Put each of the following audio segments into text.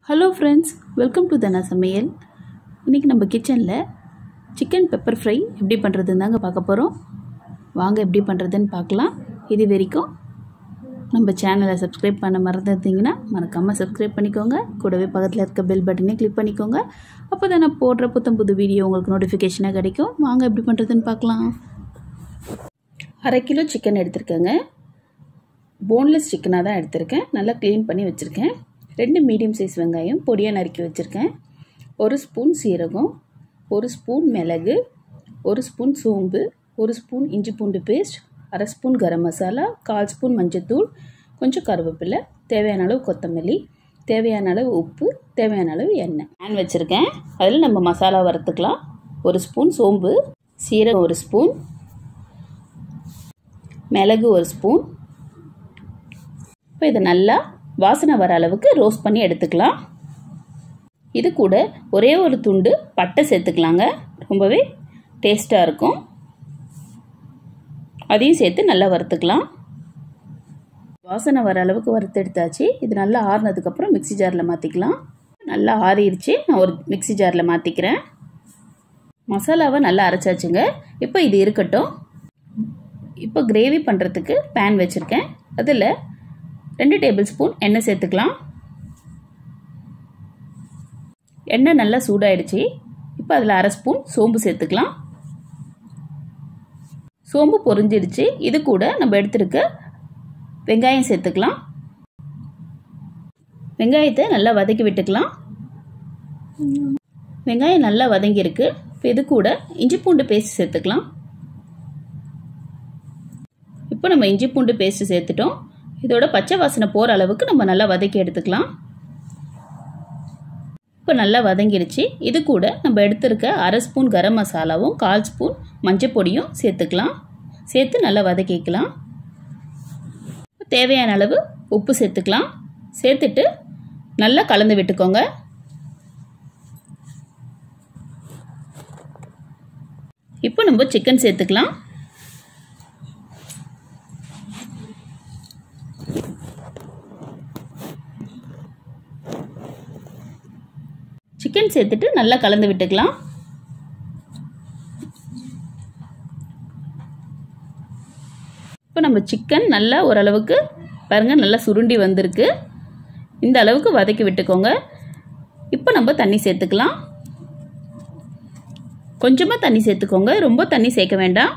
Hello friends, welcome to Dhana Samayal. இன்றைக்கி நம்ம கிச்சனில் சிக்கன் பெப்பர் ஃப்ரை எப்படி பண்ணுறதுன்னு தாங்க பார்க்க போகிறோம். வாங்க எப்படி பண்ணுறதுன்னு பார்க்கலாம். இது வரைக்கும் நம்ம சேனலை சப்ஸ்கிரைப் பண்ண மறந்துருந்தீங்கன்னா மறக்காமல் சப்ஸ்கிரைப் பண்ணிக்கோங்க. கூடவே பக்கத்தில் இருக்க பெல் பட்டனே கிளிக் பண்ணிக்கோங்க. அப்போ தான் நான் போடுற புது வீடியோ உங்களுக்கு நோட்டிஃபிகேஷனாக கிடைக்கும். வாங்க எப்படி பண்ணுறதுன்னு பார்க்கலாம். 1/2 கிலோ சிக்கன் எடுத்திருக்கேங்க. போன்லெஸ் சிக்கனாக தான் எடுத்திருக்கேன். நல்லா க்ளீன் பண்ணி வச்சுருக்கேன். 2 மீடியம் சைஸ் வெங்காயம் பொடியாக நறுக்கி வச்சுருக்கேன். 1 ஸ்பூன் சீரகம், 1 ஸ்பூன் மிளகு, 1 ஸ்பூன் சோம்பு, 1 ஸ்பூன் இஞ்சி பூண்டு paste, 1/2 spoon garam masala, 1/4 spoon மஞ்சத்தூள், கொஞ்சம் கருவேப்பிலை, தேவையான அளவு கொத்தமல்லி, தேவையான அளவு உப்பு, தேவையான அளவு எண்ணெய். பேன் வச்சுருக்கேன். அதில் நம்ம மசாலா வறுத்துக்கலாம். 1 ஸ்பூன் சோம்பு, சீரகம் 1 ஸ்பூன், மிளகு 1 ஸ்பூன். இப்போ இதை நல்லா வாசனை வர அளவுக்கு ரோஸ்ட் பண்ணி எடுத்துக்கலாம். இது கூட ஒரே ஒரு துண்டு பட்டை சேர்த்துக்கலாங்க. ரொம்பவே டேஸ்ட்டாக இருக்கும். அதையும் சேர்த்து நல்லா வறுத்துக்கலாம். வாசனை வர அளவுக்கு வறுத்து எடுத்தாச்சு. இது நல்லா ஆறுனதுக்கப்புறம் மிக்ஸி ஜாரில் மாற்றிக்கலாம். நல்லா ஆறிடுச்சு. நான் ஒரு மிக்ஸி ஜாரில் மாற்றிக்கிறேன். மசாலாவை நல்லா அரைச்சாச்சுங்க. இப்போ இது இருக்கட்டும். இப்போ கிரேவி பண்ணுறதுக்கு பேன் வச்சுருக்கேன். அதில் 2 டேபிள் ஸ்பூன் எண்ணெய் சேர்த்துக்கலாம். எண்ணெய் நல்லா சூடாயிடுச்சு. இப்போ அதில் 1/2 ஸ்பூன் சோம்பு சேர்த்துக்கலாம். சோம்பு பொரிஞ்சிடுச்சு. இது கூட நம்ம எடுத்துருக்க வெங்காயம் சேர்த்துக்கலாம். வெங்காயத்தை நல்லா வதக்கி விட்டுக்கலாம். வெங்காயம் நல்லா வதங்கியிருக்கு. இப்போ இது கூட இஞ்சி பூண்டு பேஸ்ட் சேர்த்துக்கலாம். இப்போ நம்ம இஞ்சி பூண்டு பேஸ்ட் சேர்த்துட்டோம். இதோட பச்சை வாசனை போகிற அளவுக்கு நம்ம நல்லா வதக்கி எடுத்துக்கலாம். இப்போ நல்லா வதங்கிடுச்சு. இது கூட நம்ம எடுத்துருக்க 1/2 ஸ்பூன் கரம் மசாலாவும் 1/4 ஸ்பூன் மஞ்சள் பொடியும் சேர்த்துக்கலாம். சேர்த்து நல்லா வதக்கிக்கலாம். தேவையான அளவு உப்பு சேர்த்துக்கலாம். சேர்த்துட்டு நல்லா கலந்து விட்டுக்கோங்க. இப்போ நம்ம சிக்கன் சேர்த்துக்கலாம். சிக்கன் சேர்த்துட்டு நல்லா கலந்து விட்டுக்கலாம். இப்போ நம்ம சிக்கன் நல்லா ஓரளவுக்கு பாருங்கள் நல்லா சுருண்டி வந்திருக்கு. இந்த அளவுக்கு வதக்கி விட்டுக்கோங்க. இப்போ நம்ம தண்ணி சேர்த்துக்கலாம். கொஞ்சமாக தண்ணி சேர்த்துக்கோங்க. ரொம்ப தண்ணி சேர்க்க வேண்டாம்.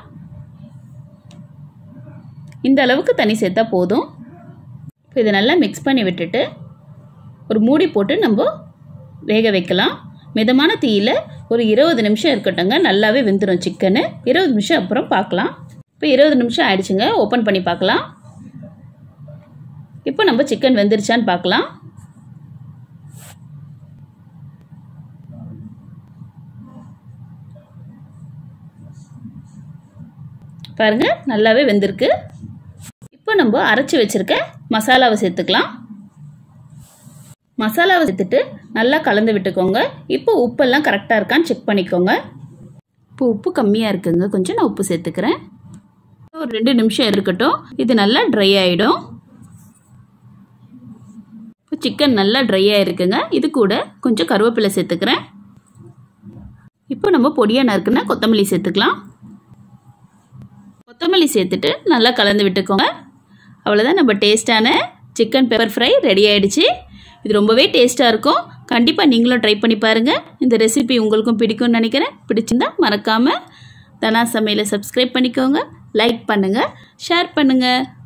இந்த அளவுக்கு தண்ணி சேர்த்தா போதும். இப்போ இதை நல்லா மிக்ஸ் பண்ணி விட்டுட்டு ஒரு மூடி போட்டு நம்ம வேக வைக்கலாம். மிதமான தீயில் ஒரு 20 நிமிஷம் இருக்கட்டுங்க. நல்லாவே வெந்துடும் சிக்கனு. 20 நிமிஷம் அப்புறம் பார்க்கலாம். இப்போ 20 நிமிஷம் ஆயிடுச்சுங்க. ஓப்பன் பண்ணி பார்க்கலாம். இப்போ நம்ம சிக்கன் வெந்துருச்சான்னு பார்க்கலாம். பாருங்க நல்லாவே வெந்திருக்கு. இப்போ நம்ம அரைச்சி வச்சிருக்க மசாலாவை சேர்த்துக்கலாம். மசாலாவை சேர்த்துட்டு நல்லா கலந்து விட்டுக்கோங்க. இப்போ உப்பெல்லாம் கரெக்டாக இருக்கான்னு செக் பண்ணிக்கோங்க. இப்போ உப்பு கம்மியாக இருக்குங்க. கொஞ்சம் நான் உப்பு சேர்த்துக்கிறேன். ஒரு 2 நிமிஷம் இருக்கட்டும். இது நல்லா ட்ரை ஆகிடும். இப்போ சிக்கன் நல்லா ட்ரை ஆகிருக்குங்க. இது கூட கொஞ்சம் கருவேப்பிலை சேர்த்துக்கிறேன். இப்போ நம்ம பொடியாக நறுக்குன்னா கொத்தமல்லி சேர்த்துக்கலாம். கொத்தமல்லி சேர்த்துட்டு நல்லா கலந்து விட்டுக்கோங்க. அவ்வளோதான், நம்ம டேஸ்டான சிக்கன் பெப்பர் ஃப்ரை ரெடி ஆகிடுச்சு. இது ரொம்பவே டேஸ்ட்டாக இருக்கும். கண்டிப்பாக நீங்களும் ட்ரை பண்ணி பாருங்கள். இந்த ரெசிபி உங்களுக்கும் பிடிக்கும்னு நினைக்கிறேன். பிடிச்சிருந்தா மறக்காமல் தனா சமையலை சப்ஸ்கிரைப் பண்ணிக்கோங்க. லைக் பண்ணுங்கள், ஷேர் பண்ணுங்கள்.